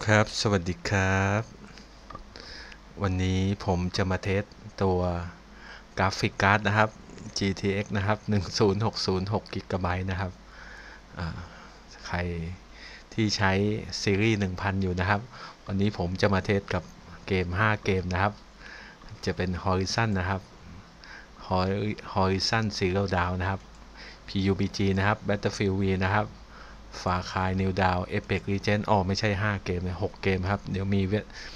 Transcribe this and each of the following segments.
ครับสวัสดีครับวันนี้ผมจะมาเทสตัวกราฟิกการ์ดนะครับ GTX นะครับ10606 GB นะครับใครที่ใช้ซีรีส์ 1000 อยู่นะครับวันนี้ผมจะมาเทสกับเกม 5 เกมนะครับจะเป็น Horizon นะครับ Horizon Zero Dawn นะครับ PUBG นะครับ Battlefield V นะครับ Far Cry New Dawn Apex Legends ไม่ใช่5 เกมเลย6 เกมครับเดี๋ยวมี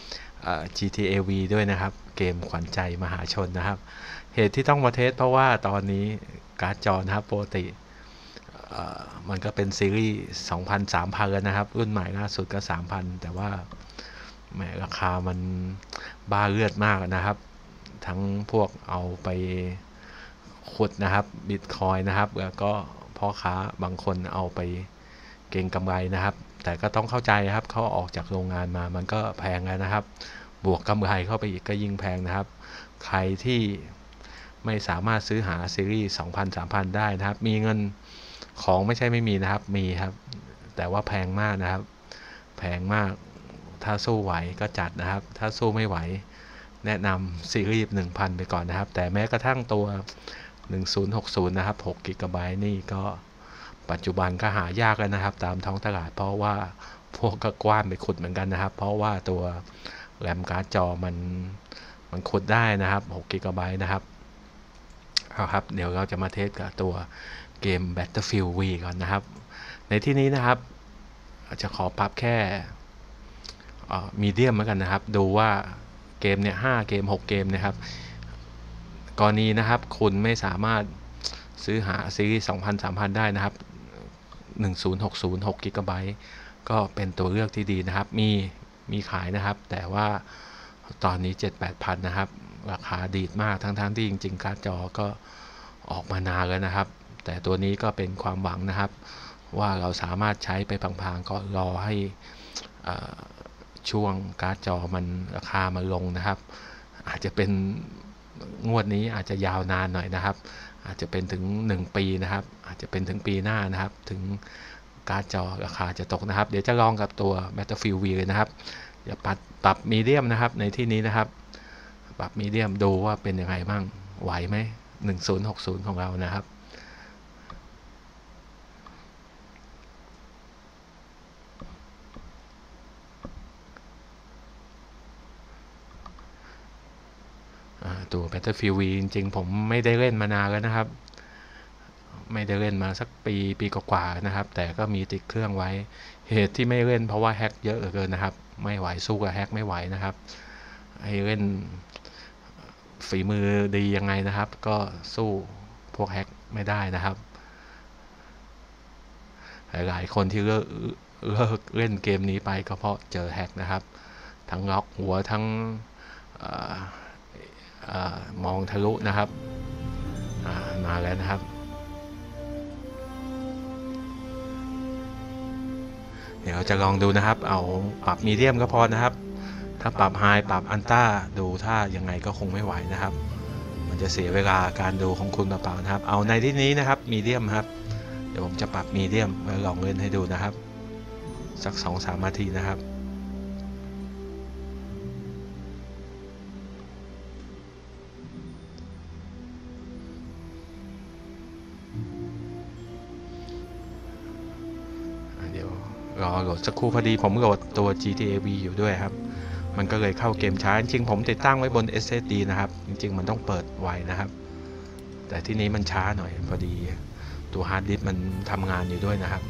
GTA V ด้วยนะครับเกมขวัญใจมหาชนนะครับเหตุที่ต้องมาเทสเพราะว่าตอนนี้การ์ดจอนะครับปกติมันก็เป็นซีรีส์ 2,000 3,000 แล้วนะครับรุ่นใหม่ล่าสุดก็ 3,000 แต่ว่าแหมราคามันบ้าเลือดมากนะครับทั้งพวกเอาไปขุดนะครับบิตคอยนะครับแล้วก็พ่อค้าบางคนเอาไปเก็งกำไรนะครับแต่ก็ต้องเข้าใจครับเขาออกจากโรงงานมามันก็แพงแล้วนะครับบวกกำไรเข้าไปอีกก็ยิ่งแพงนะครับใครที่ไม่สามารถซื้อหาซีรีส์ 2,000 3,000 ได้นะครับมีเงินของไม่ใช่ไม่มีนะครับมีครับแต่ว่าแพงมากนะครับแพงมากถ้าสู้ไหวก็จัดนะครับถ้าสู้ไม่ไหวแนะนำซีรีส์ 1,000 ไปก่อนนะครับแต่แม้กระทั่งตัว1060นะครับ6 GB นี่ก็ปัจจุบันก็หายากแล้วนะครับตามท้องตลาดเพราะว่าพวกก็กว้านไปขุดเหมือนกันนะครับเพราะว่าตัวแรมการ์ดจอมันขุดได้นะครับ6 GB นะครับเอาครับเดี๋ยวเราจะมาเทสกับตัวเกม Battlefield V ก่อนนะครับในที่นี้นะครับจะขอปรับแค่มีเดียมแล้วกันนะครับดูว่าเกมเนี่ย5 เกม 6 เกมนะครับกรณีนะครับคุณไม่สามารถซื้อหาซีรีส์ 2,000 3,000 ได้นะครับ1060 6 GB ก็เป็นตัวเลือกที่ดีนะครับมีขายนะครับแต่ว่าตอนนี้ 7-8 พันนะครับราคาดีดมากทั้งที่จริงๆการ์ดจอก็ออกมานานแล้วนะครับแต่ตัวนี้ก็เป็นความหวังนะครับว่าเราสามารถใช้ไปพลางๆก็รอให้ช่วงการ์ดจอมันราคามันลงนะครับอาจจะเป็นงวดนี้อาจจะยาวนานหน่อยนะครับอาจจะเป็นถึง1 ปีนะครับอาจจะเป็นถึงปีหน้านะครับถึงการ์ดจอราคาจะตกนะครับเดี๋ยวจะลองกับตัว Battlefield V เลยนะครับจะปรับมีเดียมนะครับในที่นี้นะครับปรับมีเดียมดูว่าเป็นยังไงบ้างไหวไหม1060ของเรานะครับตัว Battlefield V จริงๆผมไม่ได้เล่นมานานแล้วนะครับไม่ได้เล่นมาสักปีกว่าๆนะครับแต่ก็มีติดเครื่องไว้เหตุที่ไม่เล่นเพราะว่าแฮกเยอะเหลือเกินนะครับไม่ไหวสู้กับแฮกไม่ไหวนะครับให้เล่นฝีมือดียังไงนะครับก็สู้พวกแฮกไม่ได้นะครับหลายคนที่เลิกเล่นเกมนี้ไปก็เพราะเจอแฮกนะครับทั้งล็อกหัวทั้งมองทะลุนะครับมาแล้วนะครับเดี๋ยวจะลองดูนะครับเอาปรับมีเดียมก็พอนะครับถ้าปรับไฮปรับอันต้าดูถ้ายังไงก็คงไม่ไหวนะครับมันจะเสียเวลาการดูของคุณเปล่าๆนะครับเอาในที่นี้นะครับมีเดียมครับเดี๋ยวผมจะปรับมีเดียมแล้วลองเล่นให้ดูนะครับสัก 2-3 นาทีนะครับเดี๋ยวรอโหลดสักครู่พอดีผมโหลดตัว GTA V อยู่ด้วยครับมันก็เลยเข้าเกมช้าจริงๆผมติดตั้งไว้บน SSD นะครับจริงๆมันต้องเปิดไวนะครับแต่ที่นี้มันช้าหน่อยพอดีตัวฮาร์ดดิสก์มันทำงานอยู่ด้วยนะครับ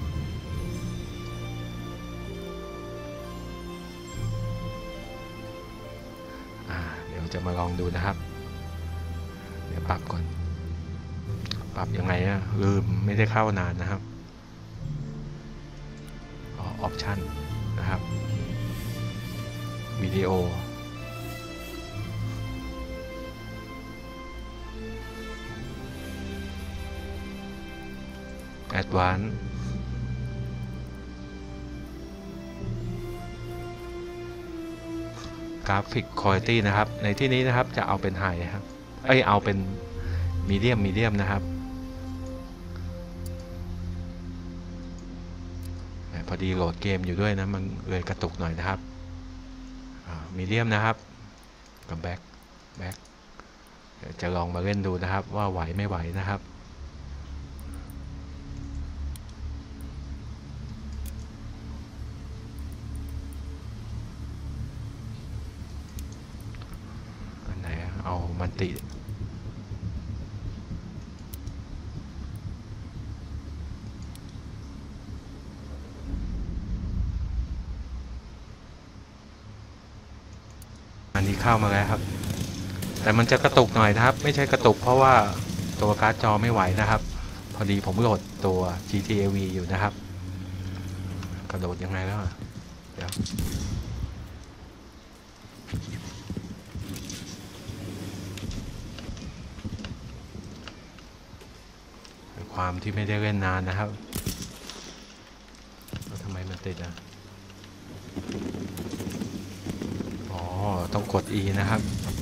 เดี๋ยวจะมาลองดูนะครับเดี๋ยวปรับก่อนปรับยังไงอะลืมไม่ได้เข้านานนะครับออปชั่นนะครับวิดีโอแอดวานซ์กราฟิกคุณภาพนะครับในที่นี้นะครับจะเอาเป็นไฮครับเอาเป็นมีเดียมนะครับพอดีโหลดเกมอยู่ด้วยนะมันเลยกระตุกหน่อยนะครับมีเดียมนะครับกับแบ็คจะลองมาเล่นดูนะครับว่าไหวไม่ไหวนะครับอันไหนเอามันติอันนี้เข้ามาแล้วครับแต่มันจะกระตุกหน่อยนะครับไม่ใช่กระตุกเพราะว่าตัวการ์ดจอไม่ไหวนะครับพอดีผมโหลดตัว GTA V อยู่นะครับกระโดดยังไงแล้วเดี๋ยวความที่ไม่ได้เล่นนานนะครับแล้วทำไมมันติดอ่ะอ๋อต้องกด E นะครับ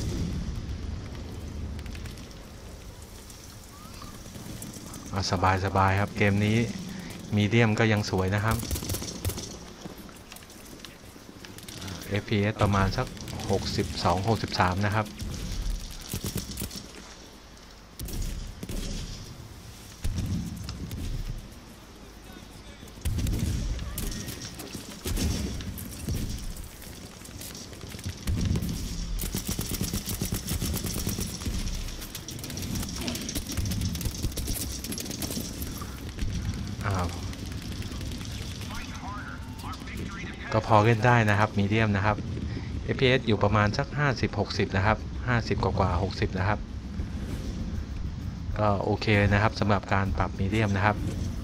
สบายครับเกมนี้มีเดียมก็ยังสวยนะครับ FPS ประมาณสัก62-63นะครับก็พอเล่นได้นะครับมีเดียมนะครับ FPS อยู่ประมาณสัก50-60นะครับ50กว่า60นะครับก็โอเคนะครับสำหรับการปรับมีเดียมนะครับ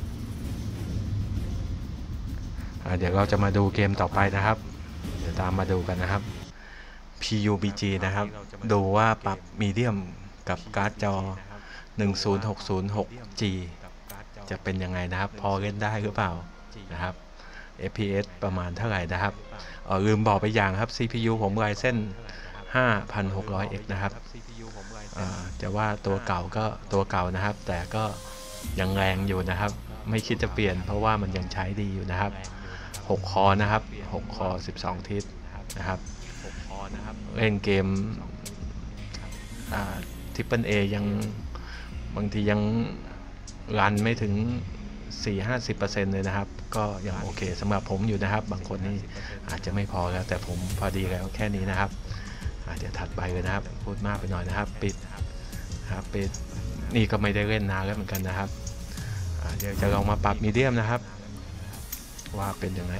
เดี๋ยวเราจะมาดูเกมต่อไปนะครับเดี๋ยวตามมาดูกันนะครับ PUBG นะครับดูว่าปรับมีเดียมกับการ์ดจอ 10606G จะเป็นยังไงนะครับพอเล่นได้หรือเปล่านะครับ FPS ประมาณเท่าไหร่นะครับลืมบอกไปอย่างครับ CPU ผม Ryzen 5600X นะครับจะว่าตัวเก่าก็ตัวเก่านะครับแต่ก็ยังแรงอยู่นะครับไม่คิดจะเปลี่ยนเพราะว่ามันยังใช้ดีอยู่นะครับ6 คอนะครับ6 คอ 12 ทิศนะครับเล่นเกมTriple A ยังบางทียังรันไม่ถึง 40-50% เลยนะครับก็ยังโอเคสำหรับผมอยู่นะครับบางคนนี่อาจจะไม่พอแล้วแต่ผมพอดีแล้วแค่นี้นะครับเดี๋ยวถัดไปเลยนะครับพูดมากไปหน่อยนะครับปิดนี่ก็ไม่ได้เล่นนานแล้วเหมือนกันนะครับเดี๋ยวจะลองมาปรับมีเดียมนะครับว่าเป็นยังไง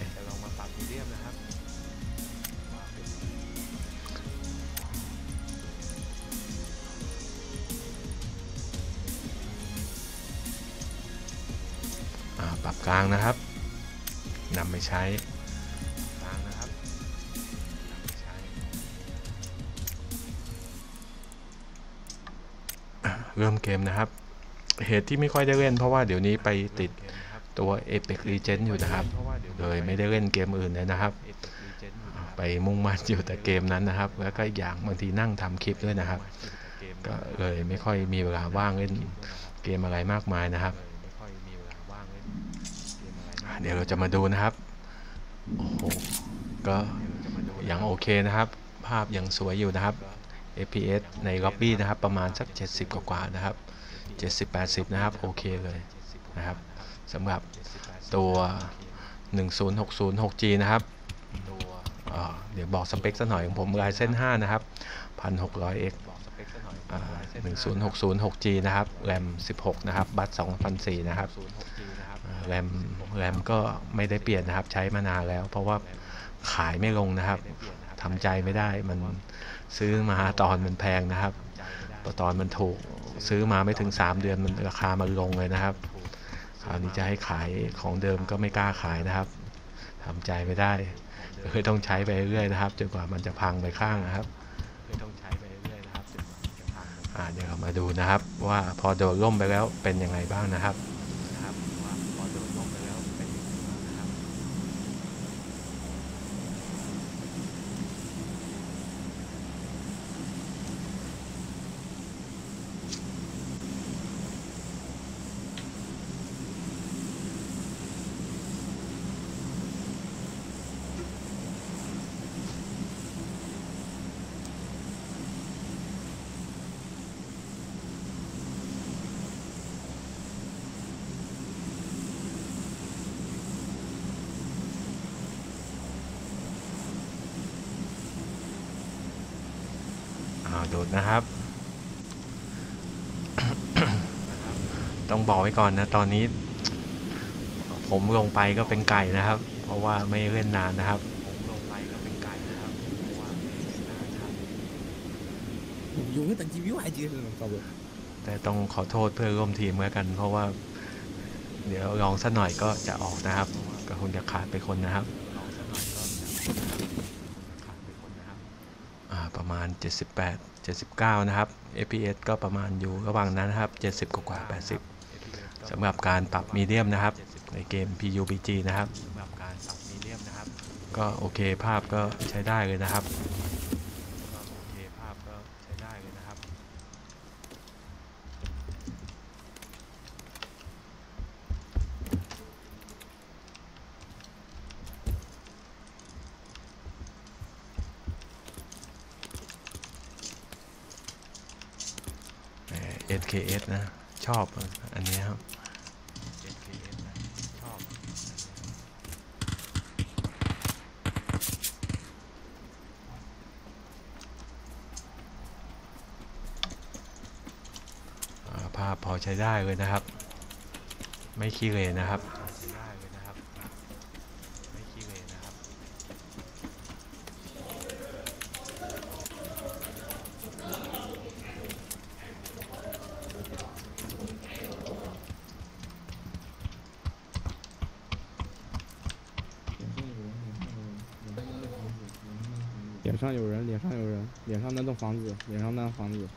ปรับกลางนะครับนำไปใช้เริ่มเกมนะครับเหตุที่ไม่ค่อยได้เล่นเพราะว่าเดี๋ยวนี้ไปติดตัว Apex Legends อยู่นะครับเลยไม่ได้เล่นเกมอื่นเลยนะครับไปมุ่งมั่นอยู่แต่เกมนั้นนะครับแล้วก็อย่างบางทีนั่งทำคลิปด้วยนะครับก็เลยไม่ค่อยมีเวลาว่างเล่นเกมอะไรมากมายนะครับเดี๋ยวเราจะมาดูนะครับโอ้โหก็ยังโอเคนะครับภาพยังสวยอยู่นะครับ FPS ในล็อบบี้นะครับประมาณสัก70กว่านะครับ70-80นะครับโอเคเลยนะครับสำหรับตัว 10606G นะครับเดี๋ยวบอกสเปคซะหน่อยของผม Ryzen 5 นะครับ 1600X 10606G นะครับ RAM 16 นะครับบัส2004นะครับแรมก็ไม่ได้เปลี่ยนนะครับใช้มานานแล้วเพราะว่าขายไม่ลงนะครับทำใจไม่ได้มันซื้อมาตอนมันแพงนะครับตอนมันถูกซื้อมาไม่ถึง3เดือนมันราคามันลงเลยนะครับคราวนี้จะให้ขายของเดิมก็ไม่กล้าขายนะครับทำใจไม่ได้เลยต้องใช้ไปเรื่อยนะครับจนกว่ามันจะพังไปข้างนะครับเดี๋ยวเรามาดูนะครับว่าพอโดนล่มไปแล้วเป็นยังไงบ้างนะครับโดดนะครับ ต้องบอกไว้ก่อนนะตอนนี้ผมลงไปก็เป็นไก่นะครับเพราะว่าไม่เล่นนานนะครับ有个等级比我还低是吗？赵哥， แต่ต้องขอโทษเพื่อนร่วมทีมแล้วกันเพราะว่าเดี๋ยวลองสักหน่อยก็จะออกนะครับก็คงจะขาดไปคนนะครับประมาณ78 79นะครับ FPS ก็ประมาณอยู่ระหว่างนั้นนะครับ70กว่า80สำหรับการปรับมีเดียมนะครับในเกม PUBG นะครับก็โอเคภาพก็ใช้ได้เลยนะครับSKS นะชอบอันนี้ครับภาพพอใช้ได้เลยนะครับไม่ขี้เหร่นะครับ脸上有人，脸上有人，脸上那栋房子，脸上那房子。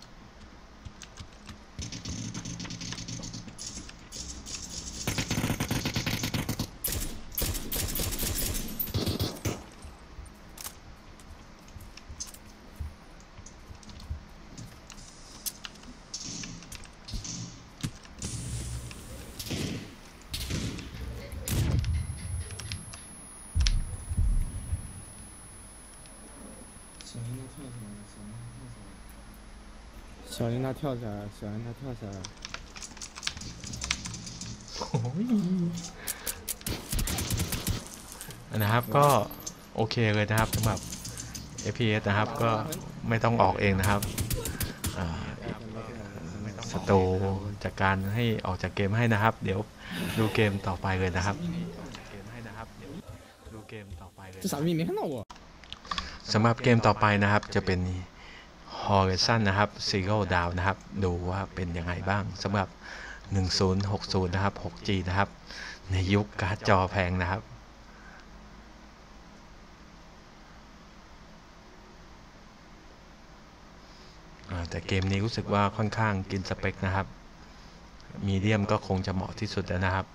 小林他跳起来了，小林他跳起来了。 นะครับก็โอเคเลยนะครับสำหรับ FPS นะครับก็ไม่ต้องออกเองนะครับศัตรูจัดการให้ออกจากเกมให้นะครับเดี๋ยวดูเกมต่อไปเลยนะครับ这傻逼没看到我。 สำหรับเกมต่อไปนะครับจะเป็น Horizon นะครับ Zero Dawn นะครับดูว่าเป็นยังไงบ้างสำหรับ 1060 นะครับ 6G นะครับในยุคการ์ดจอแพงนะครับแต่เกมนี้รู้สึกว่าค่อนข้างกินสเปคนะครับมีเดียมก็คงจะเหมาะที่สุดแล้วนะครับ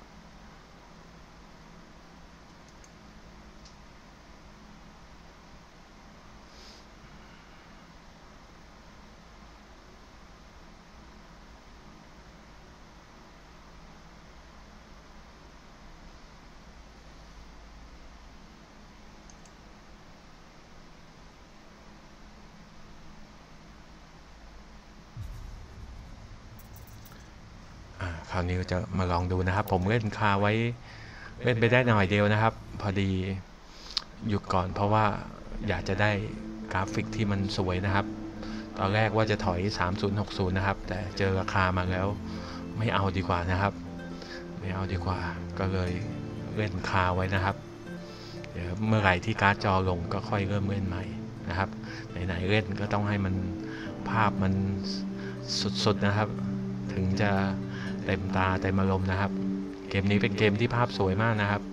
คราวนี้จะมาลองดูนะครับผมเล่นคาไว้เล่นไปได้หน่อยเดียวนะครับพอดีหยุดก่อนเพราะว่าอยากจะได้กราฟิกที่มันสวยนะครับตอนแรกว่าจะถอย3060นะครับแต่เจอราคามาแล้วไม่เอาดีกว่านะครับไม่เอาดีกว่าก็เลยเล่นคาไว้นะครับเดี๋ยวเมื่อไหร่ที่การ์ดจอลงก็ค่อยเริ่มเล่นใหม่นะครับไหนๆเล่นก็ต้องให้มันภาพมันสุดๆนะครับถึงจะเต็มตาเต็มอารมณ์นะครับเกมนี้เป็นเกมที่ภาพสวยมากนะครับ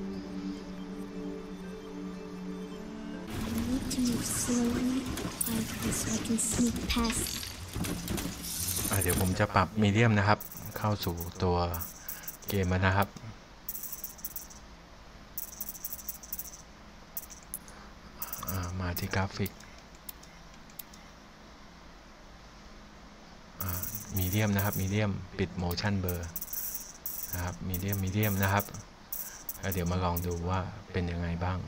เดี๋ยวผมจะปรับมีเดียมนะครับเข้าสู่ตัวเกมนะครับมาที่กราฟิกมีเดียมนะครับมีเดียมปิด motion blur นะครับมีเดียมนะครับแล้วเดี๋ยวมาลองดูว่าเป็นยังไงบ้าง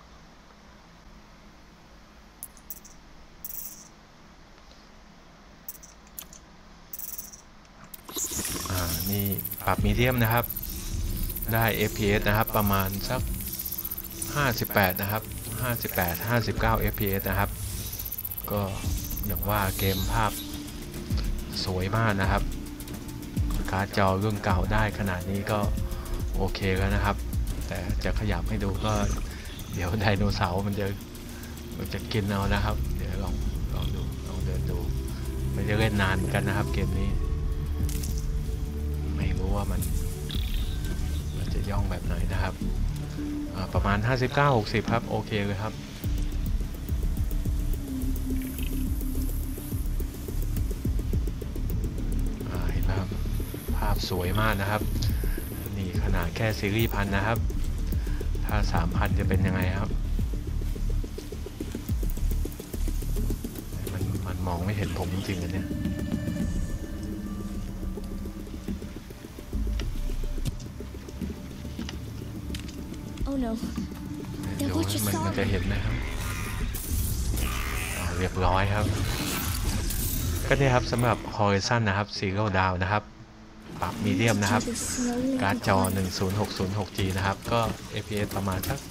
นี่ปรับมีเดียมนะครับได้ FPS นะครับประมาณสัก58นะครับ58 59 FPS นะครับก็อย่างว่าเกมภาพสวยมากนะครับการ์ดจอรุ่นเก่าได้ขนาดนี้ก็โอเคแล้วนะครับแต่จะขยับให้ดูก็เดี๋ยวไดโนเสาร์มันจะกินเอานะครับเดี๋ยวลองดูลองเดินดูไม่ได้เล่นนานกันนะครับเกมนี้ไม่รู้ว่ามันจะย่องแบบไหนนะครับประมาณ 59-60 ครับโอเคเลยครับเห็นไหมครับภาพสวยมากนะครับนี่ขนาดแค่ซีรีส์พันนะครับถ้า 3,000 จะเป็นยังไงครับมันมองไม่เห็นผมจริงๆอันเนี้ยเดี๋ยวมันจะเห็นนะครับเรียบร้อยครับก็นี่ครับสำหรับ Horizon นะครับ Zero Dawn นะครับปรับมีเดียมนะครับการ์ดจอ 10606G นะครับก็ FPS ประมาณสัก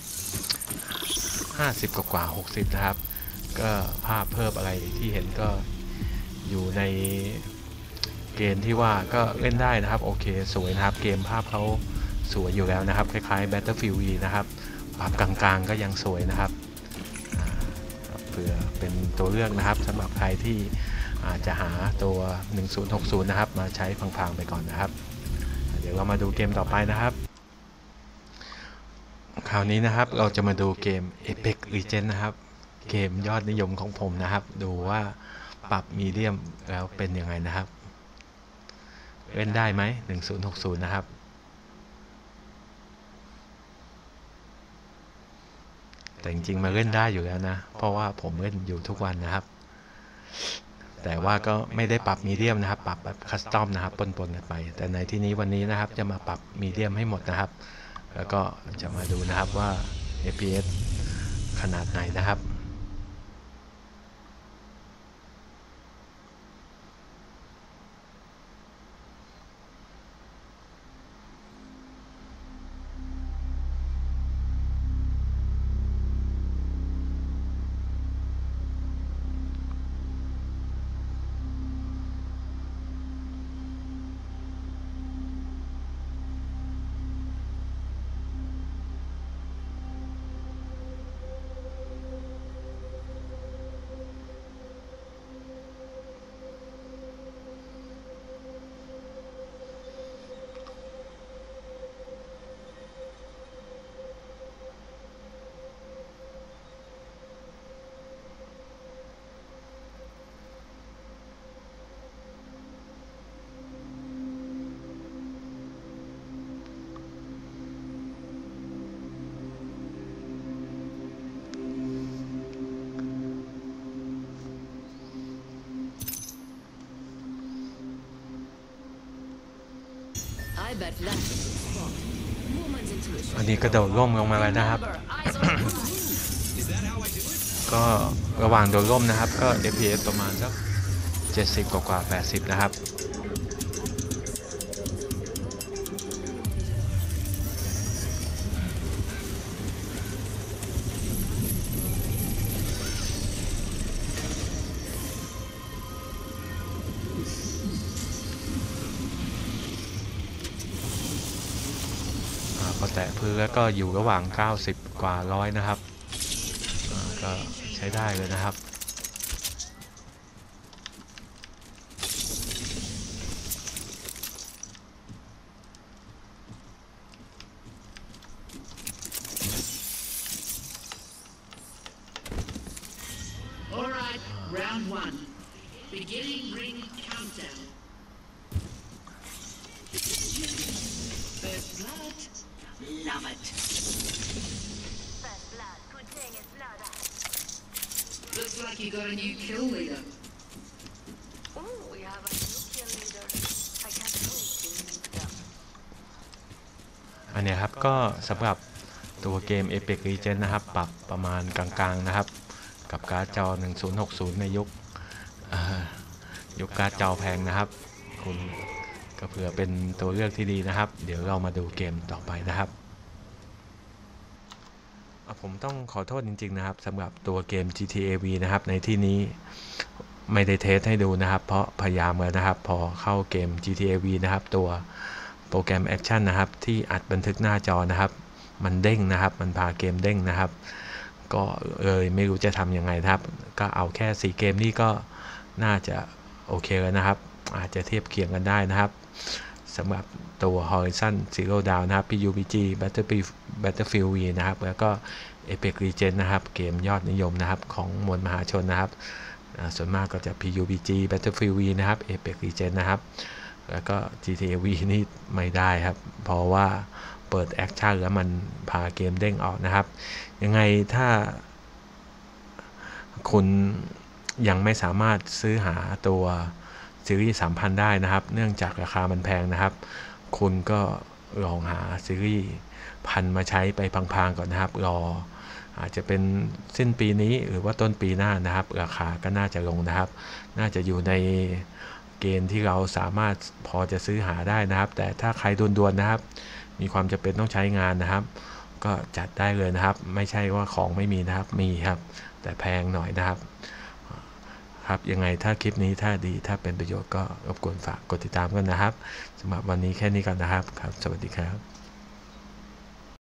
50กว่า60นะครับก็ภาพเพิ่มอะไรที่เห็นก็อยู่ในเกณฑ์ที่ว่าก็เล่นได้นะครับโอเคสวยนะครับเกมภาพเขาสวยอยู่แล้วนะครับคล้ายๆ Battlefield V นะครับปรับกลางๆก็ยังสวยนะครับเผื่อเป็นตัวเลือกนะครับสำหรับใครที่อาจจะหาตัว 1060 นะครับมาใช้พังๆไปก่อนนะครับเดี๋ยวเรามาดูเกมต่อไปนะครับคราวนี้นะครับเราจะมาดูเกม Apex Legends นะครับเกมยอดนิยมของผมนะครับดูว่าปรับมีเดียมแล้วเป็นยังไงนะครับเล่นได้ไหม1060นะครับแต่จริงๆมาเล่นได้อยู่แล้วนะเพราะว่าผมเล่นอยู่ทุกวันนะครับแต่ว่าก็ไม่ได้ปรับมีเดียมนะครับปรับแบบคัสตอมนะครับปนๆกันไปแต่ในที่นี้วันนี้นะครับจะมาปรับมีเดียมให้หมดนะครับแล้วก็จะมาดูนะครับว่า FPS ขนาดไหนนะครับ อันนี้กระโดดร่มลงมาแล้วนะครับ ก็ระหว่างโดดร่มนะครับก็ FPS ประมาณสัก70กว่า80นะครับพอแตะพื้นแล้วก็อยู่ระหว่าง90กว่า100นะครับก็ใช้ได้เลยนะครับ Looks like you got a new kill leader. Oh, we have a new kill leader. I can't wait to meet them. อันนี้ครับก็สำหรับตัวเกม Apex Legends นะครับปรับประมาณกลางๆนะครับกับการ์ดจอ 1060 ในยุคการ์ดจอแพงนะครับคุณก็เผื่อเป็นตัวเลือกที่ดีนะครับเดี๋ยวเรามาดูเกมต่อไปนะครับผมต้องขอโทษจริงๆนะครับสำหรับตัวเกม GTA V นะครับในที่นี้ไม่ได้เทสให้ดูนะครับเพราะพยายามแล้วนะครับพอเข้าเกม GTA V นะครับตัวโปรแกรมแอคชั่นนะครับที่อัดบันทึกหน้าจอนะครับมันเด้งนะครับมันพาเกมเด้งนะครับก็เลยไม่รู้จะทำยังไงครับก็เอาแค่4เกมนี้ก็น่าจะโอเคแล้วนะครับอาจจะเทียบเคียงกันได้นะครับสำหรับตัว Horizon Zero Dawn นะครับ PUBG Battlefield V นะครับแล้วก็ Apex Legends นะครับเกมยอดนิยมนะครับของมวลมหาชนนะครับส่วนมากก็จะ PUBG Battlefield V นะครับ Apex Legends นะครับแล้วก็ GTA V นี่ไม่ได้ครับเพราะว่าเปิดแอคชั่นแล้วมันพาเกมเด้งออกนะครับยังไงถ้าคุณยังไม่สามารถซื้อหาตัวซีรีส์ 3,000 ได้นะครับเนื่องจากราคามันแพงนะครับคุณก็ลองหาซีรีส์พันมาใช้ไปพังๆก่อนนะครับรออาจจะเป็นสิ้นปีนี้หรือว่าต้นปีหน้านะครับราคาก็น่าจะลงนะครับน่าจะอยู่ในเกณฑ์ที่เราสามารถพอจะซื้อหาได้นะครับแต่ถ้าใครด่วนๆนะครับมีความจำเป็นต้องใช้งานนะครับก็จัดได้เลยนะครับไม่ใช่ว่าของไม่มีนะครับมีครับแต่แพงหน่อยนะครับครับยังไงถ้าคลิปนี้ถ้าดีถ้าเป็นประโยชน์ก็รบกวนฝากกดติดตามกันนะครับสำหรับวันนี้แค่นี้ก่อนนะครับครับสวัสดีครับ